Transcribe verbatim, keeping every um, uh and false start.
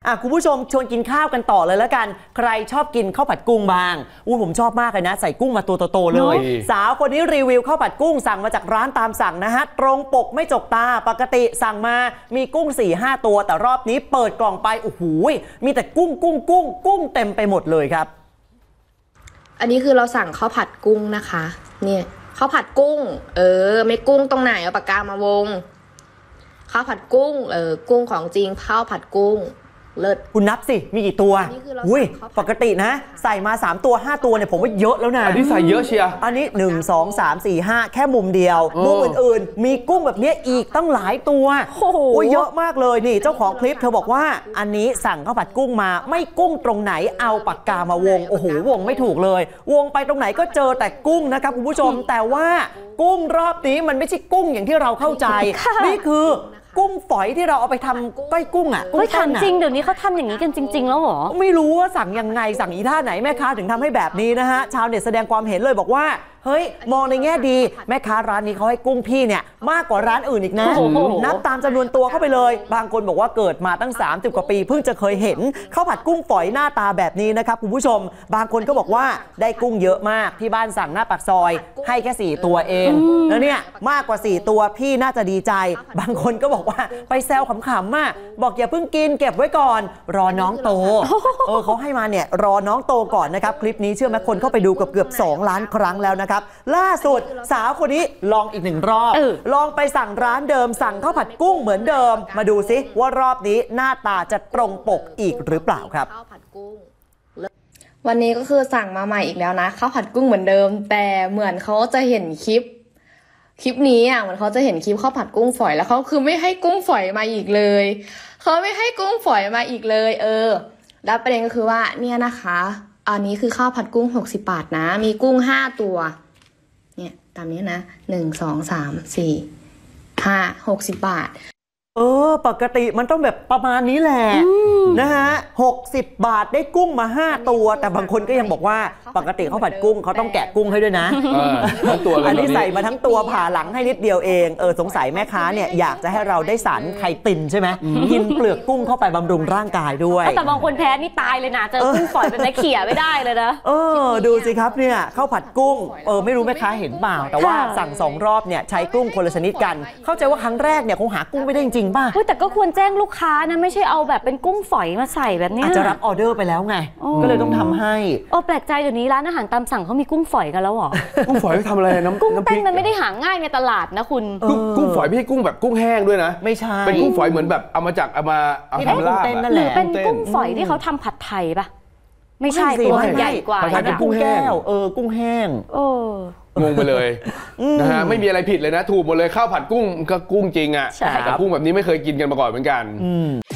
อ่ะคุณผู้ชมชวนกินข้าวกันต่อเลยแล้วกันใครชอบกินข้าวผัดกุ้งบ้างอู้ผมชอบมากเลยนะใส่กุ้งมาตัวโตๆเลยสาวคนนี้รีวิวข้าวผัดกุ้งสั่งมาจากร้านตามสั่งนะฮะตรงปกไม่จกตาปกติสั่งมามีกุ้ง สี่ห้า ตัวแต่รอบนี้เปิดกล่องไปโอ้โหมีแต่กุ้งกุ้งกุ้งกุ้งเต็มไปหมดเลยครับอันนี้คือเราสั่งข้าวผัดกุ้งนะคะเนี่ยข้าวผัดกุ้งเออไม่กุ้งตรงไหนเอาปากกามาวงข้าวผัดกุ้งเออกุ้งของจริงข้าวผัดกุ้งเลิศคุณนับสิมีกี่ตัวอุ้ยปกตินะใส่มาสามตัวห้าตัวเนี่ยผมว่าเยอะแล้วนะอันนี้ใส่เยอะเชียร์อันนี้หนึ่ง สอง สาม สี่ ห้าแค่มุมเดียวมุมอื่นๆมีกุ้งแบบนี้อีกตั้งหลายตัวโอ้โหเยอะมากเลยนี่เจ้าของคลิปเธอบอกว่าอันนี้สั่งข้าวผัดกุ้งมาไม่กุ้งตรงไหนเอาปากกามาวงโอ้โหวงไม่ถูกเลยวงไปตรงไหนก็เจอแต่กุ้งนะครับคุณผู้ชมแต่ว่ากุ้งรอบนี้มันไม่ใช่กุ้งอย่างที่เราเข้าใจนี่คือกุ้งฝอยที่เราเอาไปทำก้อยกุ้งอ่ะกุ้งทำจริงเดี๋ยวนี้เขาทำอย่างนี้กันจริงๆแล้วเหรอไม่รู้ว่าสั่งยังไงสั่งอีท่าไหนแม่ค้าถึงทำให้แบบนี้นะฮะชาวเน็ตแสดงความเห็นเลยบอกว่าเฮ้ยมองในแง่ดีแม่ค้าร้านนี้เขาให้กุ้งพี่เนี่ยมากกว่าร้านอื่นอีกนะนับตามจำนวนตัวเข้าไปเลยบางคนบอกว่าเกิดมาตั้งสามสิบกว่าปีเพิ่งจะเคยเห็นข้าวผัดกุ้งฝอยหน้าตาแบบนี้นะครับคุณผู้ชมบางคนก็บอกว่าได้กุ้งเยอะมากที่บ้านสั่งหน้าปากซอยให้แค่สี่ตัวเองแล้วเนี่ยมากกว่าสี่ตัวพี่น่าจะดีใจบางคนก็บอกว่าไปแซวขำๆมากบอกอย่าเพิ่งกินเก็บไว้ก่อนรอน้องโตเออเขาให้มาเนี่ยรอน้องโตก่อนนะครับคลิปนี้เชื่อไหมคนเข้าไปดูเกือบเกือบสองล้านครั้งแล้วนะครับล่าสุดสาวคนนี้ลองอีกหนึ่งรอบลองไปสั่งร้านเดิมสั่งข้าวผัดกุ้งเหมือนเดิมมาดูซิว่ารอบนี้หน้าตาจะตรงปกอีกหรือเปล่าครับวันนี้ก็คือสั่งมาใหม่อีกแล้วนะข้าวผัดกุ้งเหมือนเดิมแต่เหมือนเขาจะเห็นคลิปคลิปนี้อ่ะเหมือนเขาจะเห็นคลิปข้าวผัดกุ้งฝอยแล้วเขาคือไม่ให้กุ้งฝอยมาอีกเลยเขาไม่ให้กุ้งฝอยมาอีกเลยเออแล้วประเด็นก็คือว่าเนี่ยนะคะอันนี้คือข้าวผัดกุ้งหกสิบบาทนะมีกุ้งห้าตัวเนี่ยตามนี้นะหนึ่งสองสามสี่ห้าหกสิบบาทเออปกติมันต้องแบบประมาณนี้แหละนะฮะหกสิบบาทได้กุ้งมาห้าตัวแต่บางคนก็ยังบอกว่าปกติข้าวผัดกุ้งเขาต้องแกะกุ้งให้ด้วยนะทั้งตัวเลยอันนี้ใส่มาทั้งตัวผ่าหลังให้นิดเดียวเองเออสงสัยแม่ค้าเนี่ยอยากจะให้เราได้สารไข่ติ่นใช่ไหมกินเปลือกกุ้งเข้าไปบำรุงร่างกายด้วยแต่บางคนแพ้นี่ตายเลยนะเจอกุ้งฝอยเป็นไม้เขี่ยไม่ได้เลยนะเออดูสิครับเนี่ยข้าวผัดกุ้งเออไม่รู้แม่ค้าเห็นเปล่าแต่ว่าสั่งสองรอบเนี่ยใช้กุ้งคนละชนิดกันเข้าใจว่าครั้งแรกเนี่ยคงหากุ้งไม่ได้จริงๆป่ะแต่ก็ควรแจ้งลูกค้านะไม่ใช่เอาแบบเป็นกุ้งฝอยมาใส่แบบนี้อาจจะรับออเดอร์ไปแล้วไงก็เลยต้องทำให้โอ้แปลกใจเดี๋ยวนี้ร้านอาหารตามสั่งเขามีกุ้งฝอยกันแล้วเหรอกุ้งฝอยทำอะไรน้ำกุ้งเต้นมันไม่ได้หาง่ายในตลาดนะคุณกุ้งฝอยไม่ใช่กุ้งแบบกุ้งแห้งด้วยนะไม่ใช่เป็นกุ้งฝอยเหมือนแบบเอามาจากเอามาเอาทำลาบหรือเป็นกุ้งฝอยที่เขาทำผัดไทยปะไม่ใช่ตัวใหญ่กว่าเป็นกุ้งแห้งเออกุ้งแห้งโอ้งงไปเลยนะฮะไม่มีอะไรผิดเลยนะถูกหมดเลยข้าวผัดกุ้งก็กุ้งจริงอ่ะแต่กุ้งแบบนี้ไม่เคยกินกันมาก่อนเหมือนกัน